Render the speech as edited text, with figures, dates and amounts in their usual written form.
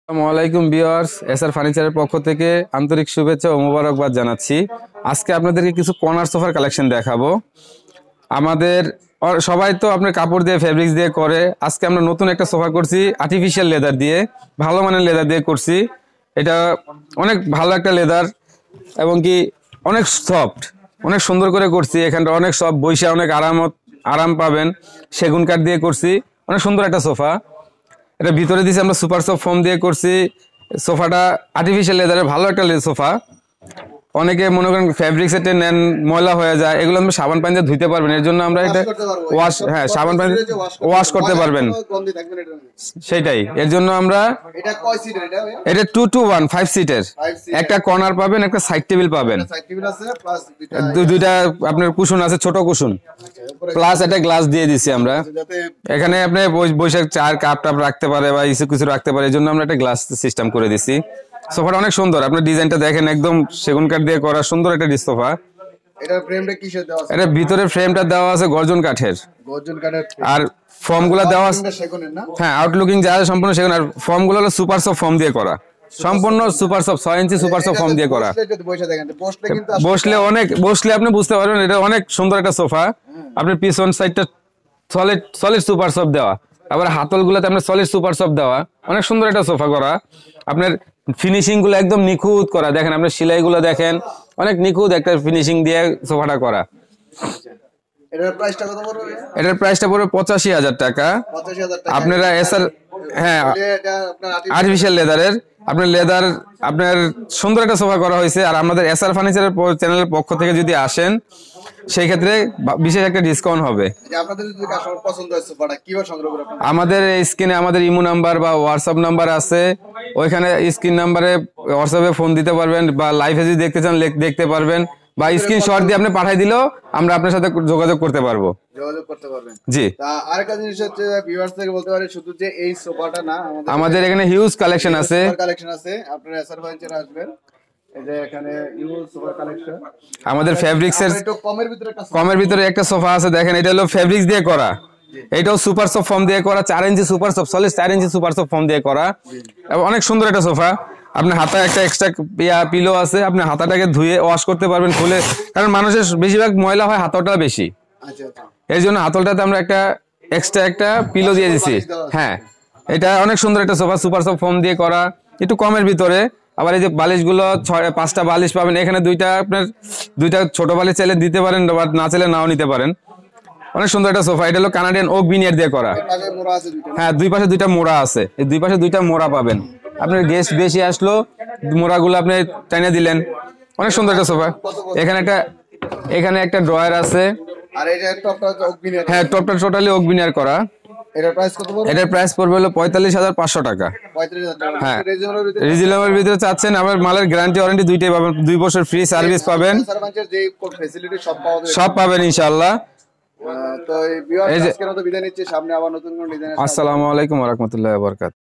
আসসালামু আলাইকুম viewers, SR ফার্নিচারের পক্ষ থেকে আন্তরিক শুভেচ্ছা ও মোবারকবাদ জানাচ্ছি। আজকে আপনাদেরকে কিছু কর্নার সোফার কালেকশন দেখাবো। আমাদের সবাই তো আপনার কাপড় দিয়ে ফেব্রিক্স দিয়ে করে, আজকে আমরা নতুন একটা সোফা করছি আর্টিফিশিয়াল লেদার দিয়ে, ভালো মানের লেদার দিয়ে করছি। এটা অনেক ভালো একটা লেদার এবং কি অনেক সফট, অনেক সুন্দর করে করছি। এখানটা অনেক সব বইসা অনেক আরাম পাবেন। সেগুন কাঠ দিয়ে করছি, অনেক সুন্দর একটা সোফা। এটা ভিতরে দিয়েছি আমরা সুপার সফট ফোম দিয়ে করছি। সোফাটা আর্টিফিশিয়াল লেদারের ভালো একটা সোফা। অনেকে মনে করেন ফ্যাব্রিক সেটে নেন, ময়লা হয়ে যায়, এগুলো আপনি সাবান পানি দিয়ে ধুইতে পারবেন। এর জন্য আমরা এটা ওয়াশ, হ্যাঁ সাবান পানি ওয়াশ করতে পারবেন, সেটাই। এর জন্য আমরা এটা 2 to 1 5 সিটের, একটা কর্নার পাবেন, একটা সাইড টেবিল পাবেন, দুইটা আপনার কুশন আছে, ছোট কুশন, প্লাস একটা গ্লাস দিয়ে দিছি আমরা। এখানে আপনি বৈশাখ চার কাপ টাপ রাখতে পারে বা কিছু রাখতে পারে, এই জন্য আমরা একটা গ্লাস সিস্টেম করে দিছি। সোফাটা অনেক সুন্দর, আপনার ডিজাইনটা দেখেন, একদম সেগুন কাঠ দিয়ে করা সুন্দর একটা সোফা। এটার ফ্রেমটা কিসের দেওয়া আছে? এটা ভিতরে ফ্রেমটা দেওয়া আছে গর্জন কাঠের, আর ফর্মগুলো দেওয়া আছে সেগুনের না? হ্যাঁ, আউটলুকিং যা আছে সম্পূর্ণ সেগুন। আর ফর্মগুলো হলো সুপার সফট ফর্ম দিয়ে করা, সম্পূর্ণ super soft 6 inch super soft foam দিয়ে করা। বসলে আপনি বুঝতে পারবেন এটা অনেক সুন্দর একটা সোফা। আপনার পিছন সাইডটা সলিড সুপার সফট দেওয়া, আবার হাতলগুলোতে আপনার সলিড সুপার সফট দেওয়া, অনেক সুন্দর একটা সোফা করা। আপনার ফিনিশিং গুলো একদম নিখুঁত করা, দেখেন আপনার সেলাই গুলো দেখেন, অনেক নিখুঁত একটা ফিনিশিং দিয়ে সোফাটা করা। এটার প্রাইসটা পড়বে 85,000 টাকা। আপনারা এসআর, হ্যাঁ আর্টিফিশিয়াল লেদারের, আপনার লেদার আপনার সুন্দর একটা সোফা করা হয়েছে। আর আমাদের এসআর ফার্নিচারের চ্যানেলের পক্ষ থেকে যদি আসেন, সেই ক্ষেত্রে বিশেষ একটা ডিসকাউন্ট হবে। আমাদের স্ক্রিনে আমাদের ইমো নাম্বার বা হোয়াটসঅ্যাপ নাম্বার আছে, ওইখানে স্ক্রিন নাম্বারে হোয়াটসঅ্যাপে ফোন দিতে পারবেন, বা লাইভে যদি দেখতে চান দেখতে পারবেন, বা স্ক্রিনশট দিয়ে আপনি পাঠিয়ে দিলেও আমরা আপনার সাথে যোগাযোগ করতে পারবো। জি, আরেকটা জিনিস হচ্ছে ভিউয়ার্স থেকে বলতে পারি শুধু যে এই সোফাটা না, আমাদের এখানে হিউজ কালেকশন আছে। আপনারা এসআর ফার্নিচারে আসবেন, এই যে এখানে হিউজ সোফা কালেকশন। আমাদের ফেব্রিক্সের কমের ভিতরে একটা সোফা আছে, দেখেন এটা হলো ফেব্রিক্স দিয়ে করা, এটাও সুপার সফট ফর্ম দিয়ে করা, 4 inch super soft, solid 4 inch super soft foam দিয়ে করা, এবং অনেক সুন্দর একটা সোফা। আপনার হাতায় একটা এক্সট্রা পিলো আছে, আপনি হাতাটাকে ধুয়ে ওয়াশ করতে পারবেন খুলে, কারণ মানুষের বেশিরভাগ ময়লা হয় হাতলটা বেশি, এর জন্য হাতলটাতে আমরা একটা এক্সট্রা একটা পিলো দিয়ে দিছি। হ্যাঁ, এটা অনেক সুন্দর একটা সোফা, সুপার সফট ফর্ম দিয়ে করা, একটু কমের ভিতরে। আবার এই যে বালিশগুলো 5টা বালিশ পাবেন এখানে, দুইটা ছোট বালিশ চাইলে দিতে পারেন, না চাইলে নাও নিতে পারেন। অনেক সুন্দর একটা সোফা। এটা হলো কানাডিয়ান ওক ভিনিয়ার দিয়ে করা। হ্যাঁ, দুই পাশে দুইটা মোড়া আছে, এই দুই পাশে দুইটা মোড়া পাবেন। আপনার গেস্ট বেশি আসলো, মোড়াগুলো আপনি টাইনে দিলেন, অনেক সুন্দর একটা সোফা। এখানে একটা ড্রয়ার আছে। হ্যাঁ, টপটা টোটালি ওক ভিনিয়ার করা। এটার প্রাইস পড়বে হলো 45,500 টাকা। হ্যাঁ, রিজনেবল ভিতরে চাচ্ছেন। আবার মালের গ্যারান্টি ওয়ারেন্টি দুইটাই পাবেন, 2 বছর ফ্রি সার্ভিস পাবেন, সব পাবেন ইনশাআল্লাহ। আসসালামু আলাইকুম ওয়া রাহমাতুল্লাহি ওয়া বারাকাতুহু।